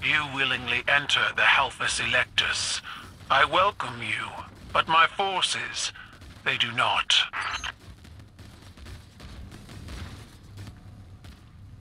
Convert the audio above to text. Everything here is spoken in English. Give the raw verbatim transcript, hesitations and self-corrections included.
You willingly enter the Halphus Electus. I welcome you, but my forces, they do not.